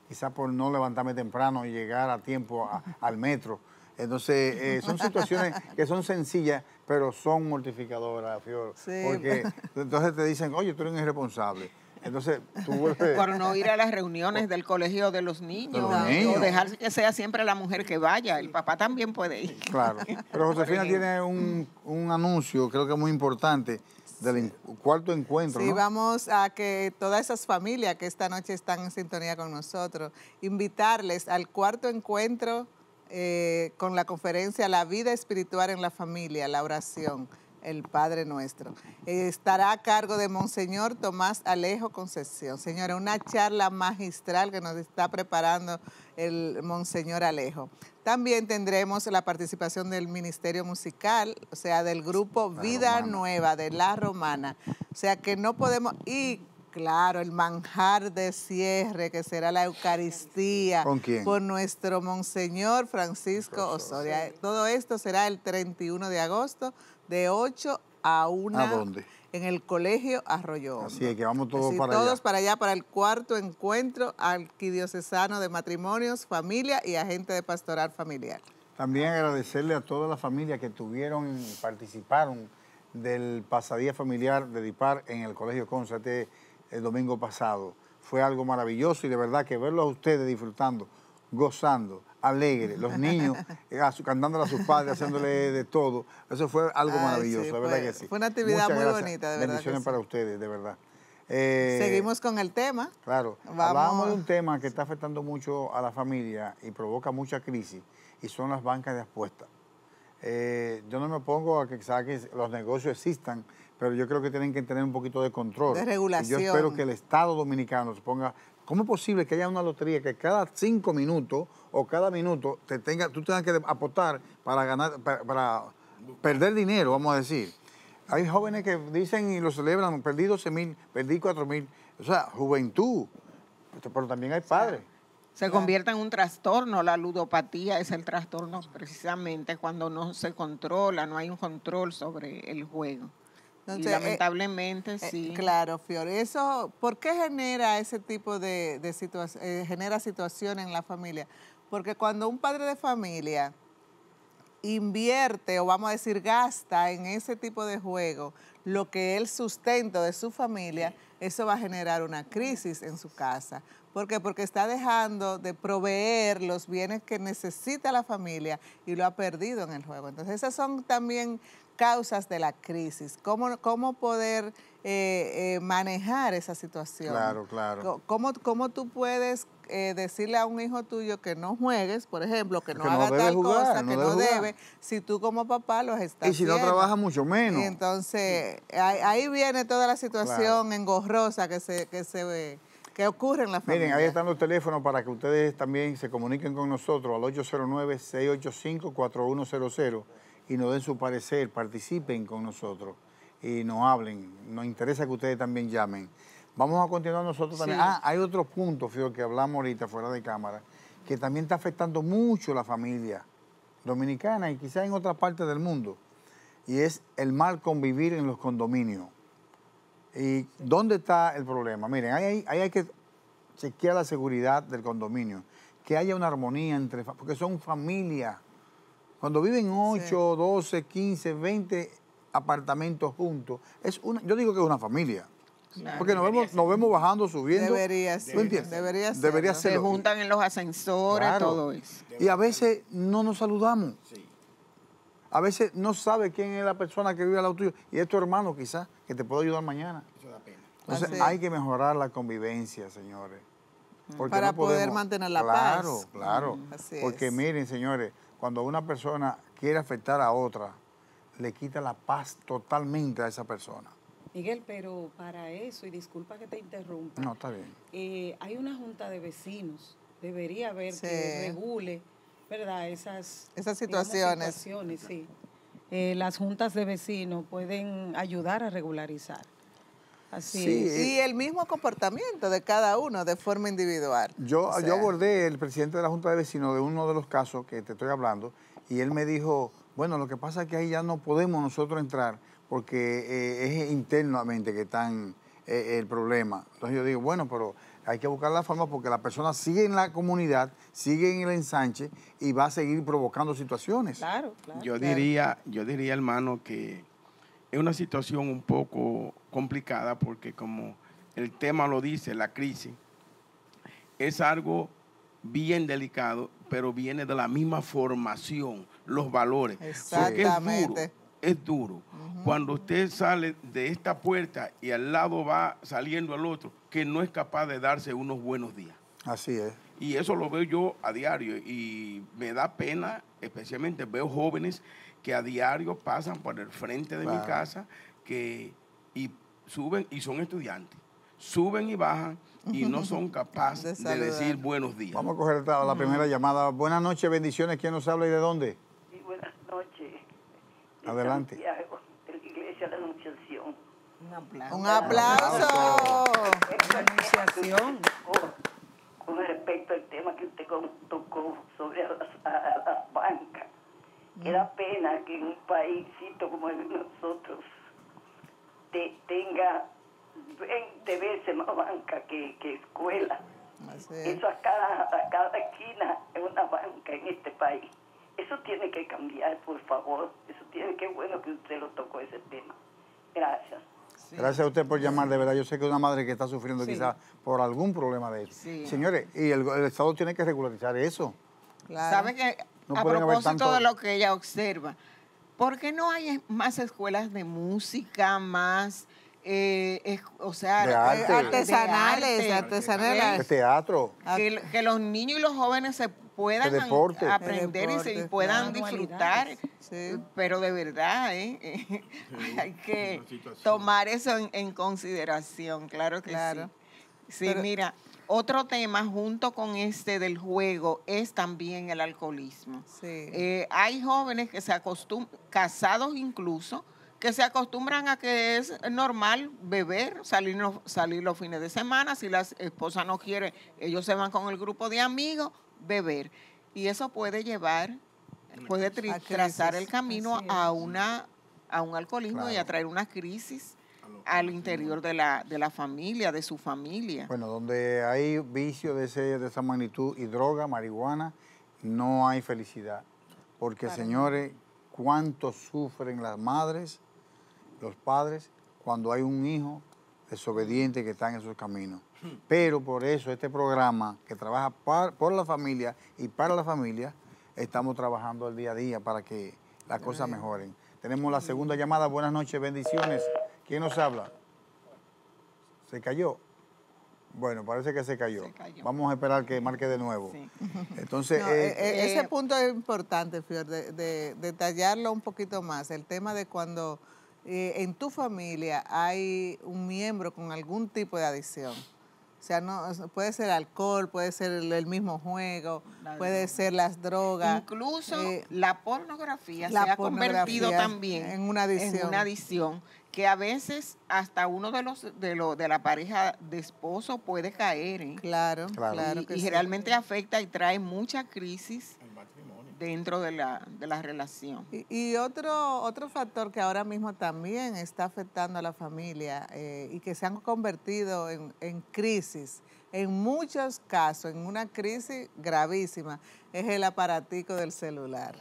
Speaker 1: quizás por no levantarme temprano y llegar a tiempo a, al metro. Entonces, eh, son situaciones que son sencillas, pero son mortificadoras, Fior.
Speaker 3: Sí.
Speaker 1: Porque entonces te dicen, oye, tú eres un irresponsable. Entonces, tú vuelves...
Speaker 2: Por no ir a las reuniones del colegio de los niños,
Speaker 1: De los niños.
Speaker 2: o dejar que sea siempre la mujer que vaya, el papá también puede ir.
Speaker 1: Claro. Pero Josefina tiene un, un anuncio, creo que muy importante, del en- cuarto encuentro,
Speaker 3: Sí,
Speaker 1: ¿no?
Speaker 3: vamos a que todas esas familias que esta noche están en sintonía con nosotros, invitarles al cuarto encuentro eh, con la conferencia La vida espiritual en la familia, la oración, el Padre Nuestro. Eh, estará a cargo de Monseñor Tomás Alejo Concepción. Señora, una charla magistral que nos está preparando el Monseñor Alejo. También tendremos la participación del Ministerio Musical, o sea, del grupo
Speaker 1: La
Speaker 3: Vida
Speaker 1: Romana.
Speaker 3: Nueva de La Romana. O sea, que no podemos... Y claro, el manjar de cierre, que será la Eucaristía.
Speaker 1: ¿Con quién?
Speaker 3: Por nuestro Monseñor Francisco Osoria. Todo esto será el treinta y uno de agosto, de ocho a una.
Speaker 1: ¿A dónde?
Speaker 3: En el Colegio Arroyo Hondo.
Speaker 1: Así es, que vamos todos
Speaker 3: Así,
Speaker 1: para
Speaker 3: todos
Speaker 1: allá.
Speaker 3: para allá, para el cuarto encuentro arquidiocesano de matrimonios, familia y agente de pastoral familiar.
Speaker 1: También agradecerle a todas las familias que tuvieron y participaron del pasadía familiar de DIPAR en el Colegio Consa este, el domingo pasado. Fue algo maravilloso y de verdad que verlos a ustedes disfrutando, gozando, alegres, los niños eh, a su- cantándole a sus padres, haciéndole de todo. Eso fue algo
Speaker 3: Ay,
Speaker 1: maravilloso,
Speaker 3: sí,
Speaker 1: de verdad
Speaker 3: fue-
Speaker 1: que sí.
Speaker 3: fue una actividad
Speaker 1: Muchas
Speaker 3: muy
Speaker 1: gracias.
Speaker 3: bonita, de verdad que
Speaker 1: Bendiciones
Speaker 3: sí.
Speaker 1: para ustedes, de verdad. Eh,
Speaker 3: Seguimos con el tema.
Speaker 1: Claro,
Speaker 3: Vamos.
Speaker 1: hablábamos de un tema que está afectando mucho a la familia y provoca mucha crisis, y son las bancas de apuestas. Eh, yo no me opongo a que, quizá que los negocios existan, pero yo creo que tienen que tener un poquito de control.
Speaker 3: De
Speaker 1: Y
Speaker 3: regulación.
Speaker 1: yo espero que el Estado Dominicano se ponga... ¿Cómo es posible que haya una lotería que cada cinco minutos o cada minuto te tenga, tú tengas que apostar para ganar, para, para perder dinero, vamos a decir? Hay jóvenes que dicen y lo celebran, perdí doce mil, perdí cuatro mil. O sea, juventud. Pero también hay padres.
Speaker 2: Se convierte en un trastorno, la ludopatía es el trastorno precisamente cuando no se controla, no hay un control sobre el juego.
Speaker 3: Entonces,
Speaker 2: y
Speaker 3: eh,
Speaker 2: lamentablemente
Speaker 3: Eh,
Speaker 2: sí.
Speaker 3: claro, Fiore. Eso, ¿por qué genera ese tipo de, de situación, eh, genera situación en la familia? Porque cuando un padre de familia invierte o vamos a decir gasta en ese tipo de juego lo que es el sustento de su familia, eso va a generar una crisis en su casa. ¿Por qué? Porque está dejando de proveer los bienes que necesita la familia y lo ha perdido en el juego. Entonces esas son también causas de la crisis. ¿Cómo, cómo poder eh, eh, manejar esa situación?
Speaker 1: Claro, claro.
Speaker 3: ¿Cómo, cómo tú puedes eh, decirle a un hijo tuyo que no juegues, por ejemplo, que no
Speaker 1: Que no
Speaker 3: haga
Speaker 1: debe
Speaker 3: tal
Speaker 1: jugar,
Speaker 3: cosa,
Speaker 1: no
Speaker 3: que
Speaker 1: debe
Speaker 3: no
Speaker 1: jugar.
Speaker 3: debe, si tú como papá los estás
Speaker 1: Y si no
Speaker 3: haciendo?
Speaker 1: trabaja, mucho menos.
Speaker 3: Y entonces, ahí, ahí viene toda la situación engorrosa que se, que se que ocurre en la familia.
Speaker 1: Miren, ahí están los teléfonos para que ustedes también se comuniquen con nosotros al ocho cero nueve, seis ocho cinco, cuatro uno cero cero y nos den su parecer, participen con nosotros y nos hablen. Nos interesa que ustedes también llamen. Vamos a continuar nosotros también.
Speaker 2: Sí.
Speaker 1: Ah, hay otro punto, Fior, que hablamos ahorita fuera de cámara, que también está afectando mucho la familia dominicana y quizás en otras partes del mundo, y es el mal convivir en los condominios. ¿Y dónde está el problema? Miren, ahí, ahí hay que chequear la seguridad del condominio, que haya una armonía entre, fa- porque son familias. Cuando viven ocho, doce, quince, veinte apartamentos juntos, es una, yo digo que es una familia.
Speaker 2: Claro.
Speaker 1: Porque nos vemos, nos vemos bajando, subiendo.
Speaker 3: Debería
Speaker 1: ¿Tú
Speaker 3: ser,
Speaker 1: entiendes?
Speaker 3: debería
Speaker 1: Debería
Speaker 3: serlo.
Speaker 2: Se
Speaker 1: serlo.
Speaker 2: juntan en los ascensores,
Speaker 1: Claro.
Speaker 2: todo eso.
Speaker 1: Y a veces no nos saludamos. A veces no sabe quién es la persona que vive al lado tuyo. Y es tu hermano quizás, que te puede ayudar mañana. Entonces
Speaker 3: Así es.
Speaker 1: hay que mejorar la convivencia, señores. Porque
Speaker 3: Para
Speaker 1: no
Speaker 3: poder
Speaker 1: podemos-
Speaker 3: mantener la
Speaker 1: claro,
Speaker 3: paz.
Speaker 1: Claro,
Speaker 3: Mm, así
Speaker 1: Porque
Speaker 3: es.
Speaker 1: miren, señores, cuando una persona quiere afectar a otra, le quita la paz totalmente a esa persona.
Speaker 5: Miguel, pero para eso, y disculpa que te interrumpa,
Speaker 1: No, está bien.
Speaker 5: eh, hay una junta de vecinos, debería haber
Speaker 3: Sí.
Speaker 5: que regule, ¿verdad? Esas,
Speaker 3: Esas
Speaker 5: digamos,
Speaker 3: situaciones.
Speaker 5: situaciones, sí. Eh, las juntas de vecinos pueden ayudar a regularizar. Así
Speaker 1: Sí,
Speaker 5: es.
Speaker 3: Y el mismo comportamiento de cada uno de forma individual.
Speaker 1: Yo,
Speaker 3: O sea,
Speaker 1: yo abordé el presidente de la Junta de Vecinos de uno de los casos que te estoy hablando y él me dijo, bueno, lo que pasa es que ahí ya no podemos nosotros entrar porque eh, es internamente que está el problema. Entonces yo digo, bueno, pero hay que buscar la forma porque la persona sigue en la comunidad, sigue en el ensanche y va a seguir provocando situaciones.
Speaker 5: Claro, claro.
Speaker 4: Yo
Speaker 5: claro.
Speaker 4: diría, yo diría, hermano, que es una situación un poco complicada porque como el tema lo dice, la crisis, es algo bien delicado, pero viene de la misma formación, los valores. Porque es duro,
Speaker 3: Exactamente.
Speaker 4: es duro. Uh-huh. Cuando usted sale de esta puerta y al lado va saliendo el otro, que no es capaz de darse unos buenos días.
Speaker 1: Así es.
Speaker 4: Y eso lo veo yo a diario y me da pena, especialmente veo jóvenes que a diario pasan por el frente de
Speaker 1: Claro.
Speaker 4: mi casa que, y suben y son estudiantes. Suben y bajan y no son capaces
Speaker 3: De
Speaker 4: de, decir buenos días.
Speaker 1: Vamos a coger la, la primera llamada. Buenas noches, bendiciones. ¿Quién nos habla y de dónde?
Speaker 6: Sí, buenas noches. De
Speaker 1: Adelante.
Speaker 6: Santiago, de la Iglesia de la Anunciación.
Speaker 2: Un aplauso.
Speaker 3: Un aplauso.
Speaker 5: La anunciación.
Speaker 6: Con, con respecto al tema que usted con- tocó sobre a las, a, a las bancas, que da pena que en un paísito como el de nosotros te, tenga veinte veces más banca que, que escuela.
Speaker 3: Así es.
Speaker 6: Eso a cada, a cada esquina es una banca en este país. Eso tiene que cambiar, por favor. Eso tiene que bueno que usted lo tocó ese tema. Gracias.
Speaker 2: Sí.
Speaker 1: Gracias a usted por llamar, de verdad. Yo sé que es una madre que está sufriendo
Speaker 5: Sí.
Speaker 1: quizás por algún problema de eso.
Speaker 2: Sí.
Speaker 1: Señores, y el, el Estado tiene que regularizar eso.
Speaker 3: Claro.
Speaker 2: ¿Sabe que
Speaker 1: No
Speaker 2: a
Speaker 1: pueden haber
Speaker 2: propósito
Speaker 1: tanto-
Speaker 2: de lo que ella observa, ¿por qué no hay más escuelas de música, más, eh, es- o sea,
Speaker 1: De
Speaker 2: eh,
Speaker 1: arte.
Speaker 3: Artesanales,
Speaker 2: de arte,
Speaker 3: artesanales.
Speaker 1: El teatro.
Speaker 2: que, que los niños y los jóvenes se puedan
Speaker 1: De deporte.
Speaker 2: aprender
Speaker 3: De
Speaker 2: y se
Speaker 3: deporte,
Speaker 2: puedan
Speaker 5: claro.
Speaker 2: disfrutar.
Speaker 3: Sí.
Speaker 2: Pero de verdad, ¿eh? hay que
Speaker 4: una situación.
Speaker 2: tomar eso en, en consideración, claro que
Speaker 3: Claro.
Speaker 2: sí. Sí,
Speaker 3: Pero-
Speaker 2: mira, otro tema junto con este del juego es también el alcoholismo.
Speaker 3: Sí.
Speaker 2: Eh, hay jóvenes que se acostumbran, casados incluso, que se acostumbran a que es normal beber, salir, no- salir los fines de semana. Si la esposa no quiere, ellos se van con el grupo de amigos, beber. Y eso puede llevar, puede tri-
Speaker 3: A
Speaker 2: trazar
Speaker 3: crisis.
Speaker 2: el camino
Speaker 5: Así es.
Speaker 2: a una a un alcoholismo y
Speaker 1: Claro.
Speaker 2: a traer una crisis al interior de la, de la familia, de su familia.
Speaker 1: Bueno, donde hay vicio de, ese, de esa magnitud y droga, marihuana, no hay felicidad. Porque, señores, cuánto sufren las madres, los padres, cuando hay un hijo desobediente que está en esos caminos. Pero por eso este programa que trabaja par- por la familia y para la familia, estamos trabajando el día a día para que las cosas mejoren. Tenemos la segunda llamada. Buenas noches, bendiciones. ¿Quién nos habla? ¿Se cayó? Bueno, parece que se cayó.
Speaker 2: Se cayó.
Speaker 1: Vamos a esperar que marque de nuevo.
Speaker 2: Sí.
Speaker 1: Entonces,
Speaker 3: No,
Speaker 1: eh,
Speaker 3: eh, eh, ese
Speaker 2: eh,
Speaker 3: punto es importante, Fior, de, de detallarlo un poquito más. El tema de cuando eh, en tu familia hay un miembro con algún tipo de adicción. O sea, no puede ser alcohol, puede ser el, el mismo juego,
Speaker 2: La
Speaker 3: puede
Speaker 2: droga.
Speaker 3: ser las drogas.
Speaker 2: Incluso
Speaker 3: eh,
Speaker 2: la pornografía
Speaker 3: la
Speaker 2: se ha convertido
Speaker 3: pornografía
Speaker 2: también
Speaker 3: en una adicción.
Speaker 2: en una adicción que a veces hasta uno de los de, lo, de la pareja de esposo puede caer, ¿eh?
Speaker 3: Claro,
Speaker 1: Claro.
Speaker 3: claro,
Speaker 2: y,
Speaker 3: que
Speaker 2: y
Speaker 3: sí.
Speaker 2: generalmente afecta y trae mucha crisis dentro de la, de la relación.
Speaker 3: Y, y otro, otro factor que ahora mismo también está afectando a la familia eh, y que se han convertido en, en crisis, en muchos casos, en una crisis gravísima, es el aparatico del celular.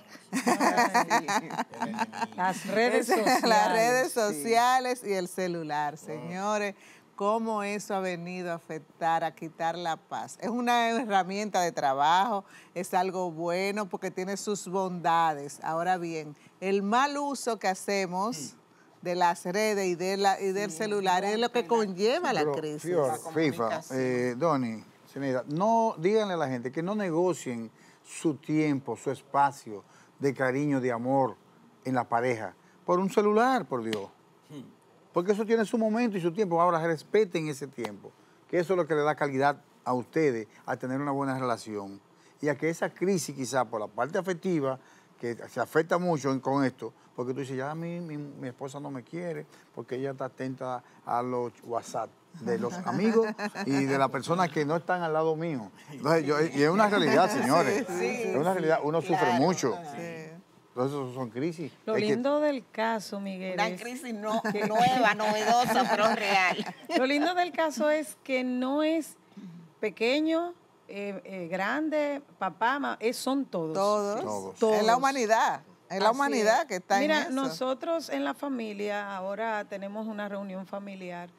Speaker 5: Las redes sociales.
Speaker 3: Las redes
Speaker 2: sí.
Speaker 3: sociales y el celular, señores. Cómo eso ha venido a afectar, a quitar la paz. Es una herramienta de trabajo, es algo bueno porque tiene sus bondades. Ahora bien, el mal uso que hacemos de las redes y, de la, y del
Speaker 2: Sí,
Speaker 3: celular es lo que
Speaker 2: rompe la-
Speaker 3: conlleva la
Speaker 1: pero,
Speaker 3: crisis.
Speaker 1: Fior,
Speaker 2: La
Speaker 1: FIFA,
Speaker 2: comunicación.
Speaker 1: eh, Donny, señora, no díganle a la gente que no negocien su tiempo, su espacio de cariño, de amor en la pareja por un celular, por Dios. Porque eso tiene su momento y su tiempo. Ahora respeten ese tiempo, que eso es lo que le da calidad a ustedes a tener una buena relación. Y a que esa crisis quizá por la parte afectiva, que se afecta mucho en- con esto, porque tú dices, ya mi, mi, mi esposa no me quiere, porque ella está atenta a los WhatsApp de los amigos y de las personas que no están al lado mío. Entonces, yo- y es una realidad, señores. es una realidad. Uno sufre
Speaker 2: claro.
Speaker 1: mucho.
Speaker 3: Sí.
Speaker 1: Entonces, eso son crisis.
Speaker 5: Lo
Speaker 1: Es que-
Speaker 5: lindo del caso, Miguel,
Speaker 2: Una
Speaker 5: es-
Speaker 2: crisis no, nueva, novedosa, pero real.
Speaker 5: lo lindo del caso es que no es pequeño, eh, eh, grande, papá, ma, eh, son todos.
Speaker 3: Todos.
Speaker 1: Todos.
Speaker 3: Es la
Speaker 5: Todos.
Speaker 3: humanidad. Es la
Speaker 5: Así
Speaker 3: humanidad
Speaker 5: es.
Speaker 3: que está
Speaker 5: Mira,
Speaker 3: en eso.
Speaker 5: nosotros en la familia ahora tenemos una reunión familiar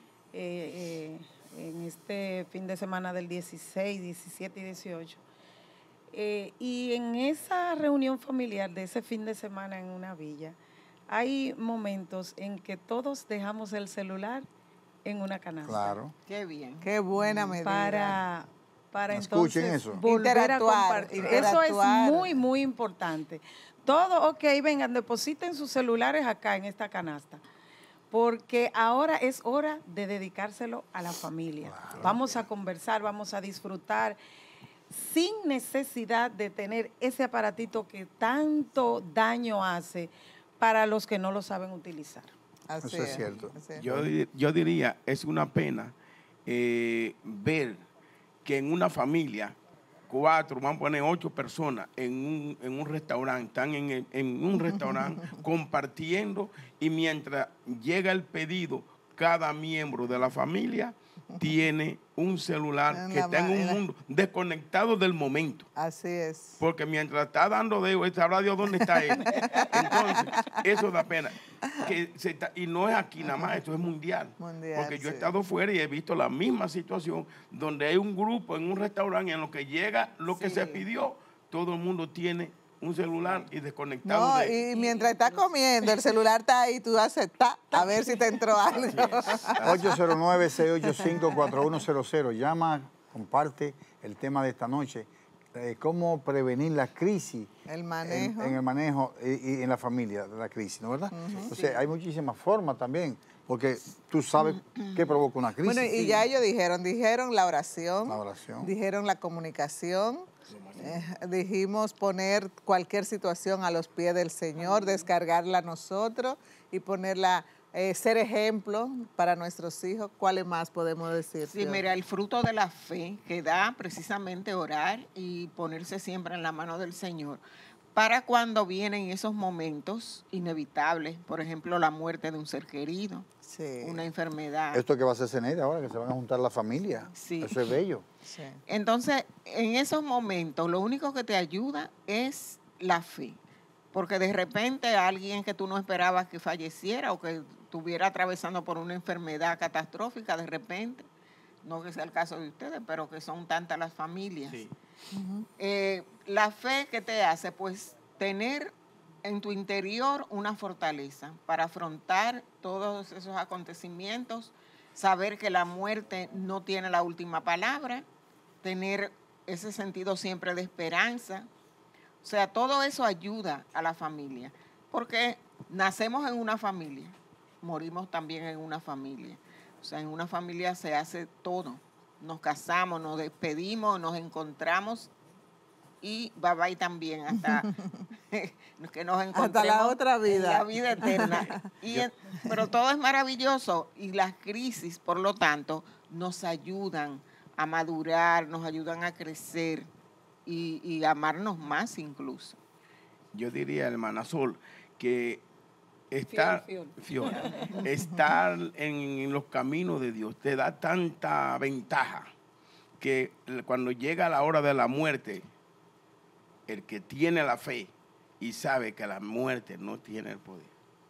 Speaker 5: eh, eh, en este fin de semana del dieciséis, diecisiete y dieciocho. Eh, y en esa reunión familiar de ese fin de semana en una villa, hay momentos en que todos dejamos el celular en una canasta.
Speaker 1: Claro.
Speaker 2: Qué bien.
Speaker 3: Qué buena medida.
Speaker 5: Para, para
Speaker 1: Escuchen
Speaker 5: entonces
Speaker 1: eso.
Speaker 5: volver a
Speaker 3: Interactuar,
Speaker 5: compartir. Eso es
Speaker 3: interactuar.
Speaker 5: muy, muy importante. Todo, ok, vengan, depositen sus celulares acá en esta canasta. Porque ahora es hora de dedicárselo a la familia.
Speaker 1: Claro.
Speaker 5: Vamos a conversar, vamos a disfrutar sin necesidad de tener ese aparatito que tanto daño hace para los que no lo saben utilizar.
Speaker 3: Así
Speaker 1: Eso es cierto.
Speaker 3: así es.
Speaker 4: Yo, di- yo diría, es una pena eh, ver que en una familia, cuatro, van a poner ocho personas en un, en un restaurante, están en, el- en un restaurante compartiendo y mientras llega el pedido, cada miembro de la familia tiene un celular
Speaker 3: En
Speaker 4: que
Speaker 3: la
Speaker 4: está en
Speaker 3: ma- en
Speaker 4: un
Speaker 3: la-
Speaker 4: mundo desconectado del momento.
Speaker 3: Así es.
Speaker 4: Porque mientras está dando dedo, sabrá Dios dónde está él. Entonces, eso da pena. Que se está- y no es aquí nada más, esto es mundial.
Speaker 3: Mundial,
Speaker 4: Porque yo he
Speaker 3: sí.
Speaker 4: estado fuera y he visto la misma situación donde hay un grupo en un restaurante en lo que llega lo que
Speaker 2: Sí.
Speaker 4: se pidió, todo el mundo tiene un celular y desconectado
Speaker 3: No,
Speaker 4: de
Speaker 3: y mientras estás comiendo, el celular está ahí, tú haces ta, a ver si te entró algo.
Speaker 1: ocho cero nueve, seis ocho cinco, cuatro uno cero cero. Llama, comparte el tema de esta noche. Eh, cómo prevenir la crisis
Speaker 3: El
Speaker 1: en,
Speaker 3: manejo.
Speaker 1: en el manejo y, y en la familia de la crisis, ¿no verdad? Entonces, hay muchísimas formas también, porque tú sabes qué provoca una crisis.
Speaker 3: Bueno, y ya ellos dijeron, dijeron la oración,
Speaker 1: La oración.
Speaker 3: dijeron la comunicación, eh, dijimos poner cualquier situación a los pies del Señor, descargarla a nosotros y ponerla, eh, ser ejemplo para nuestros hijos. ¿Cuáles más podemos decir?
Speaker 2: Sí,
Speaker 3: Dios?
Speaker 2: mira, el fruto de la fe que da precisamente orar y ponerse siempre en la mano del Señor para cuando vienen esos momentos inevitables, por ejemplo, la muerte de un ser querido,
Speaker 3: Sí,
Speaker 2: una enfermedad.
Speaker 1: Esto que va a hacer Zeneida ahora, que se van a juntar la familia.
Speaker 2: Sí.
Speaker 1: Eso es bello.
Speaker 3: sí.
Speaker 2: Entonces, en esos momentos, lo único que te ayuda es la fe. Porque de repente alguien que tú no esperabas que falleciera o que estuviera atravesando por una enfermedad catastrófica, de repente, no que sea el caso de ustedes, pero que son tantas las familias.
Speaker 4: Sí.
Speaker 2: Eh, la fe que te hace, pues, tener en tu interior una fortaleza para afrontar todos esos acontecimientos, saber que la muerte no tiene la última palabra, tener ese sentido siempre de esperanza. O sea, todo eso ayuda a la familia, porque nacemos en una familia, morimos también en una familia. O sea, en una familia se hace todo. Nos casamos, nos despedimos, nos encontramos y bye bye también hasta que nos encontremos
Speaker 3: la otra vida.
Speaker 2: en la vida eterna. Y en- pero todo es maravilloso y las crisis, por lo tanto, nos ayudan a madurar, nos ayudan a crecer y, y amarnos más incluso.
Speaker 4: Yo diría, hermana Sol, que estar,
Speaker 5: Fiel,
Speaker 4: Fiona, estar en los caminos de Dios te da tanta ventaja que cuando llega la hora de la muerte, el que tiene la fe y sabe que la muerte no tiene el poder.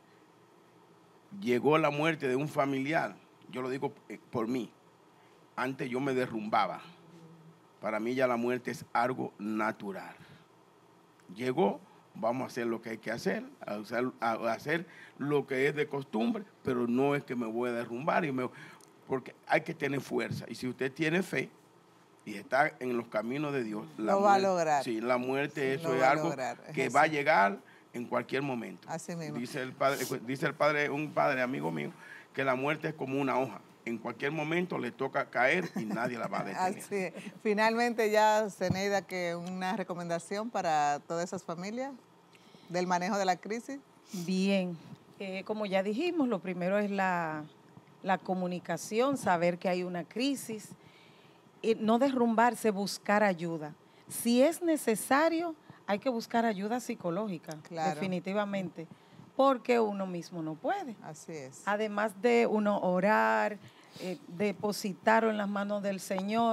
Speaker 4: Llegó la muerte de un familiar, yo lo digo por mí, antes yo me derrumbaba. Para mí ya la muerte es algo natural. Llegó, vamos a hacer lo que hay que hacer, a hacer, a hacer lo que es de costumbre, pero no es que me voy a derrumbar, y me, porque hay que tener fuerza. Y si usted tiene fe y está en los caminos de Dios, la
Speaker 3: Lo va a
Speaker 4: muerte-
Speaker 3: lograr.
Speaker 4: Sí, la muerte,
Speaker 3: Sí,
Speaker 4: eso
Speaker 3: lo
Speaker 4: es
Speaker 3: va a
Speaker 4: algo
Speaker 3: lograr, es
Speaker 4: que
Speaker 3: así.
Speaker 4: va a llegar en cualquier momento.
Speaker 3: Así mismo.
Speaker 4: Dice el padre, dice el padre, un padre amigo mío, que la muerte es como una hoja. En cualquier momento le toca caer y nadie la va a detener.
Speaker 3: Así es. Finalmente ya, Zeneida, que una recomendación para todas esas familias del manejo de la crisis.
Speaker 5: Bien, eh, como ya dijimos, lo primero es la, la comunicación, saber que hay una crisis, y no derrumbarse, buscar ayuda. Si es necesario, hay que buscar ayuda psicológica,
Speaker 3: Claro.
Speaker 5: definitivamente, porque uno mismo no puede.
Speaker 3: Así es.
Speaker 5: Además de uno orar, eh, depositarlo en las manos del Señor,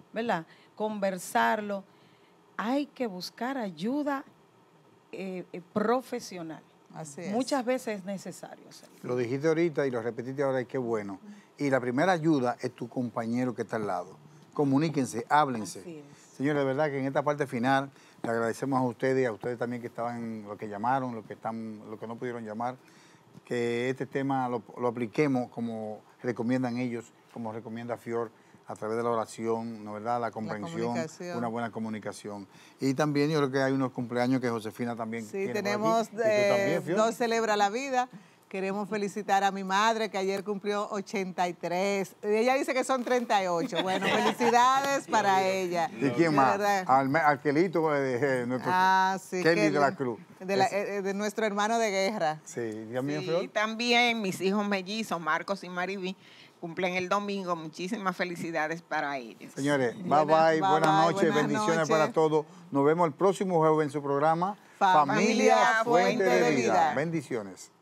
Speaker 5: ¿verdad? Conversarlo. Hay que buscar ayuda eh, eh, profesional.
Speaker 3: Así es.
Speaker 5: Muchas veces es necesario hacerlo.
Speaker 1: Lo dijiste ahorita y lo repetiste ahora y qué bueno. Y la primera ayuda es tu compañero que está al lado. Comuníquense, háblense.
Speaker 5: Así es.
Speaker 1: Señores, de verdad que en esta parte final le agradecemos a ustedes y a ustedes también que estaban, los que llamaron, los que están, los que no pudieron llamar, que este tema lo, lo apliquemos como recomiendan ellos, como recomienda Fior, a través de la oración, ¿no verdad? La comprensión,
Speaker 3: comunicación.
Speaker 1: una buena comunicación. Y también yo creo que hay unos cumpleaños que Josefina también
Speaker 3: Sí,
Speaker 1: tiene por
Speaker 3: tenemos
Speaker 1: aquí. Y tú
Speaker 3: eh,
Speaker 1: también, Fior.
Speaker 3: dos Celebra la Vida. Queremos felicitar a mi madre que ayer cumplió ochenta y tres. Ella dice que son treinta y ocho. Bueno, felicidades para ella.
Speaker 1: ¿Y quién
Speaker 3: De
Speaker 1: más?
Speaker 3: verdad.
Speaker 1: Al, Arquelito, eh, eh, nuestro
Speaker 3: Ah, sí.
Speaker 1: Kelly
Speaker 3: Kelly,
Speaker 1: de la Cruz.
Speaker 3: De, la-
Speaker 1: Es-
Speaker 3: eh, de nuestro hermano de guerra.
Speaker 1: sí, ¿y también,
Speaker 2: Sí,
Speaker 1: Fior?
Speaker 2: también mis hijos mellizos, Marcos y Mariví, cumplen el domingo. Muchísimas felicidades para ellos.
Speaker 1: Señores, bye
Speaker 3: Buenas-
Speaker 1: bye,
Speaker 3: bye,
Speaker 1: buenas
Speaker 3: bye,
Speaker 1: noches,
Speaker 3: buenas
Speaker 1: bendiciones
Speaker 3: noches.
Speaker 1: para todos. Nos vemos el próximo jueves en su programa
Speaker 3: Familia
Speaker 1: Fuente de Vida.
Speaker 3: Vida.
Speaker 1: Bendiciones.